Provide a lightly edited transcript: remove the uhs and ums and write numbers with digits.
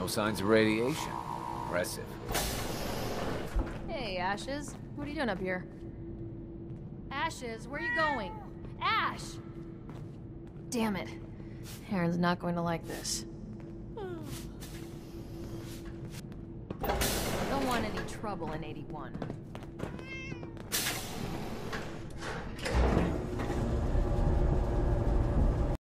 No signs of radiation. Impressive. Hey, Ashes. What are you doing up here? Ashes, where are you going? Ash! Damn it. Aaron's not going to like this. Don't want any trouble in 81.